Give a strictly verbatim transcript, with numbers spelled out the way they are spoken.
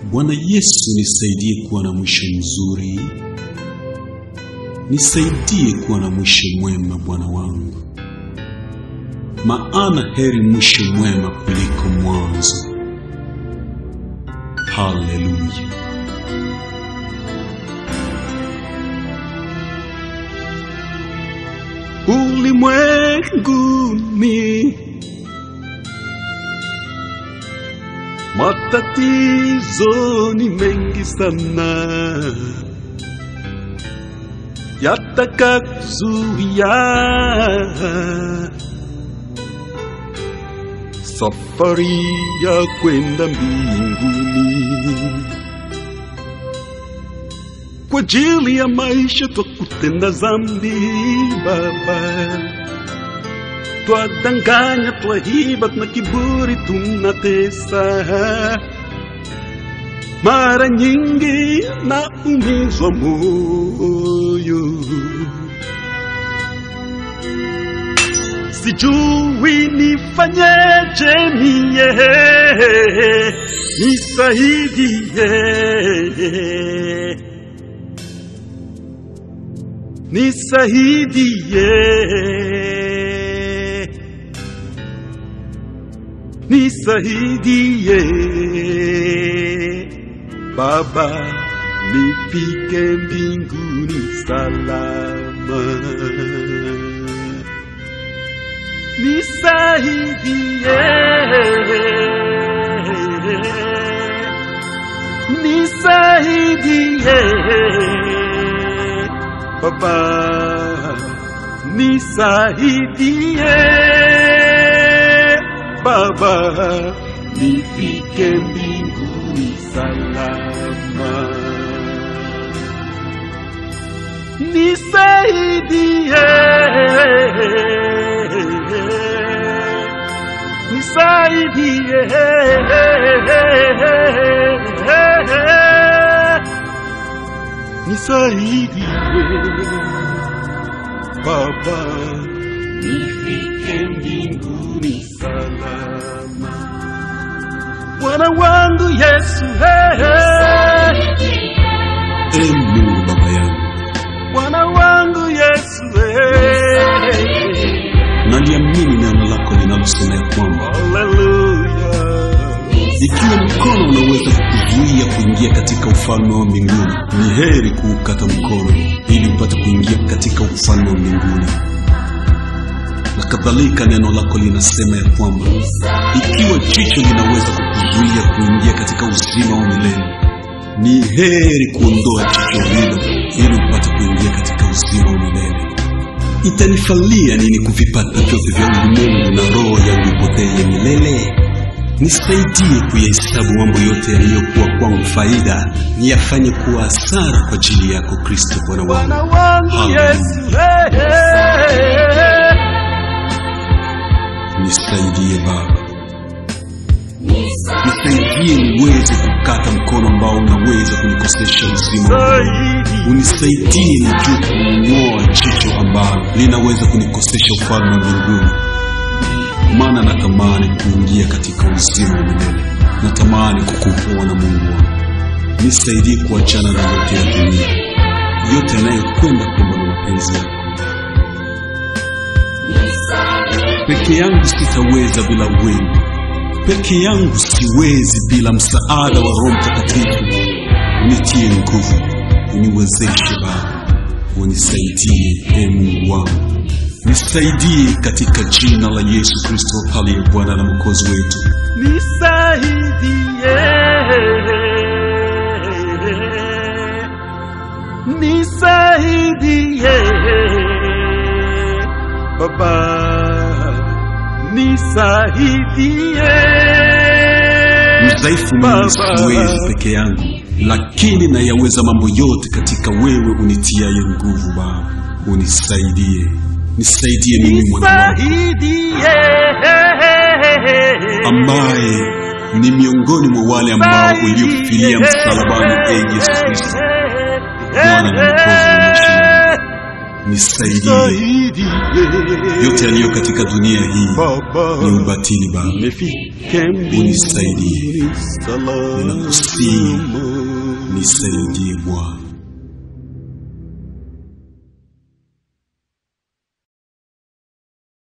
Bwana Yesu, nisaidie kuwa na mwisho mzuri. Nisaidie kuwa na mwisho mwema Bwana wangu. Maana heri mwisho mwema kuliko mwanzo. Haleluya. Ulimwenguni matatizo ni mengi sana, yataka kuzuia safari ya kwenda mbinguni. Kwa ajili ya maisha twakutenda zambi Baba, twadanganya, twahiba, na kiburi tunatesa. Mara nyingi na umizwa moyo, sijui nifanyeje mie, nisaidie, nisaidie, nisaidie Baba, nifike mbinguni salama. Nisaidie, nisaidie Baba, nisaidie Baba, nifike mbinguni salama. Nisaidie, nisaidie nisaidie Baba, nifike mbinguni salama. Bwana wangu Yesu, nisaidie. Emu Baba yangu, Bwana wangu Yesu, nisaidie. Naliamini neno lako linalosema ya kwamba haleluya, ikiwa mkono unaweza kukuzuia kuingia katika ufalme wa mbinguni, ni heri kuukata mkono ili upate kuingia katika ufalme wa mbinguni. Na kadhalika neno lako linasema ya kwamba ikiwa jicho linaweza kukuzuia kuingia katika uzima wa milele, ni heri kuondoa jicho hilo ili upate kuingia katika uzima wa milele. Itanifalia nini kuvipata vyote vya ulimwengu na roho yangu ipotee milele? Nisaidie kuyahesabu mambo yote yaliyokuwa kwangu faida, niyafanye kuwa hasara kwa ajili yako Kristo Bwana wangu. Yesu, nisaidie Baba, nisaidie niweze kukata mkono ambao unaweza kunikosesha uzima. Unisaidie nijue kunyoa jicho ambalo linaweza kunikosesha ufalme wa mbinguni. Maana natamani kuingia katika uzima wa milele, natamani kukuona Mungu wangu. Nisaidie kuachana na yote ya dunia, yote yanayokwenda kwa mapenzi yako. Peke yangu sitaweza bila wewe, peke yangu siwezi bila msaada wa Roho Mtakatifu. Unitie nguvu, uniwezeshe Baba, unisaidie ee Mungu wangu. Nisaidie katika jina la Yesu Kristo aliye Bwana na Mwokozi wetu. Nisaidie, nisaidie Baba, nisaidie. Mdhaifu mimi siwezi peke yangu, lakini nayaweza mambo yote katika wewe unitiaye nguvu. Baba, unisaidie. Nisaidie mimi mwana wako ambaye ni miongoni mwa wale ambao uliofilia msalabani, ee Yesu Kristo, Bwana na Mwokozi wa maisha yangu. nisaidie. Yote yaliyo katika dunia hii ni ubatili Baba, unisaidie. Ninakusihi, nisaidie Bwana.